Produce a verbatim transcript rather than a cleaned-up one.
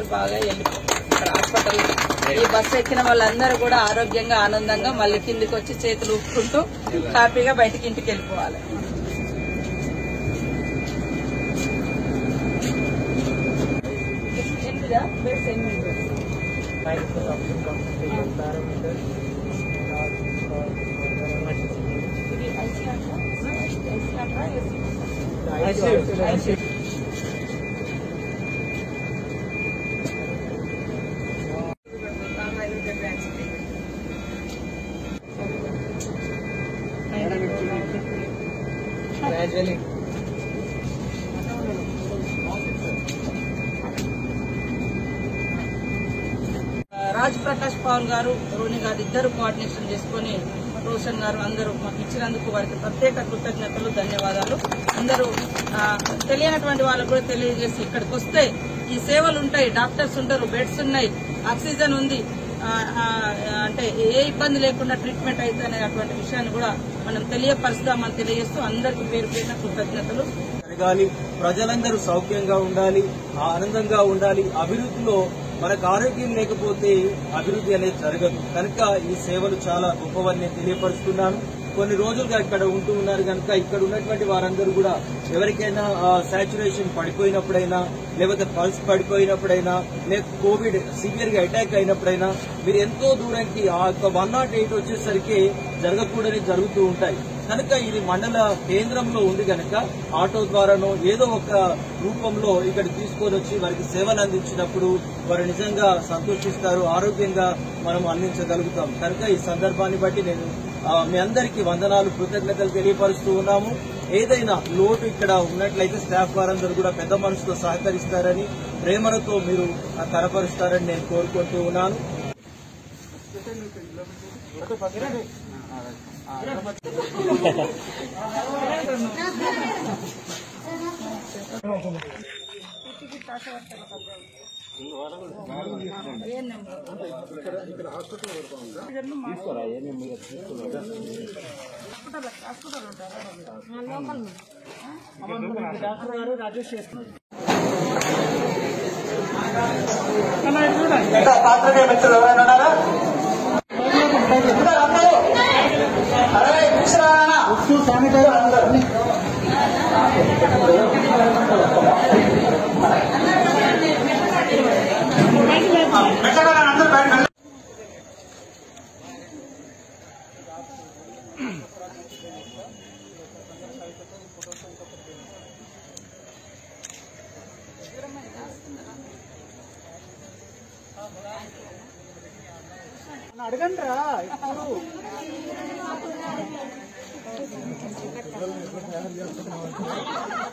బాగా వెళ్ళిపోతారు ఇక్కడ హాస్పిటల్. ఈ బస్సు ఎక్కిన వాళ్ళందరూ కూడా ఆరోగ్యంగా ఆనందంగా మళ్ళీ కిందికి వచ్చి చేతులు ఊపుకుంటూ హ్యాపీగా బయటికి ఇంటికి వెళ్ళిపోవాలి. ఎనిమిదా బెడ్స్ ఎనిమిది gradually రాజ్ ప్రకాష్ పాల్ గారు, రోని గారు ఇద్దరు కోఆర్డినేషన్ చేసుకుని రోషన్ గారు అందరూ మాకు ఇచ్చినందుకు వారికి ప్రత్యేక కృతజ్ఞతలు, ధన్యవాదాలు. అందరూ తెలియనటువంటి వాళ్ళకు కూడా తెలియజేసి ఇక్కడికి వస్తే ఈ సేవలు ఉంటాయి, డాక్టర్స్ ఉంటారు, బెడ్స్ ఉన్నాయి, ఆక్సిజన్ ఉంది, అంటే ఏ ఇబ్బంది లేకుండా ట్రీట్మెంట్ అయితే అనే అటువంటి విషయాన్ని కూడా మనం తెలియపరుస్తామని తెలియజేస్తూ అందరికీ పేరు పేరున కృతజ్ఞతలు. జరగాలి, ప్రజలందరూ సౌఖ్యంగా ఉండాలి, ఆనందంగా ఉండాలి. అభివృద్ధిలో మనకు ఆరోగ్యం లేకపోతే అభివృద్ధి అనేది జరగదు. కనుక ఈ సేవలు చాలా గొప్పవని నేను తెలియపరుస్తున్నాను. కొన్ని రోజులుగా ఇక్కడ ఉంటూ ఉన్నారు కనుక ఇక్కడ ఉన్నటువంటి వారందరూ కూడా ఎవరికైనా సాచురేషన్ పడిపోయినప్పుడైనా, లేకపోతే పల్స్ పడిపోయినప్పుడైనా, లేక కోవిడ్ సివియర్ గా అటాక్ అయినప్పుడైనా మీరు ఎంతో దూరానికి ఆ వన్ నాట్ ఎయిట్ వచ్చేసరికి జరగకూడని జరుగుతూ ఉంటాయి. కనుక ఇది మండల కేంద్రంలో ఉంది కనుక ఆటో ద్వారానో ఏదో ఒక రూపంలో ఇక్కడ తీసుకొని వచ్చి వారికి సేవలు అందించినప్పుడు వారు నిజంగా సంతోషిస్తారు, ఆరోగ్యంగా మనం అందించగలుగుతాం. కనుక ఈ సందర్భాన్ని బట్టి నేను మీ అందరికీ వందనాలు, కృతజ్ఞతలు తెలియపరుస్తూ ఉన్నాము. ఏదైనా లోటు ఇక్కడ ఉన్నట్లయితే స్టాఫ్ వారందరూ కూడా పెద్ద మనసుతో సహకరిస్తారని, ప్రేమలతో మీరు కనపరుస్తారని నేను కోరుకుంటూ ఉన్నాను. రాజేష్ పాత్రికేయ మిత్రులు ఎవరైనా ఉన్నారా? అడగండి రా ఇప్పుడు